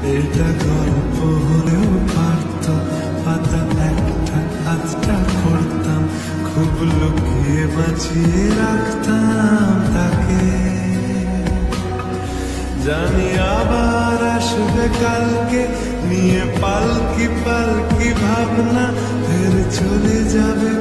এটা গল্প হলেও পারত, পাতা একটা আধটা করতাম, খুব লুকিয়ে বাঁচিয়ে রাখতাম তাকে। জানি আবার আসবে কালকে, নিয়ে পালকি পালকি ভাবনা, ফের চলে যাবে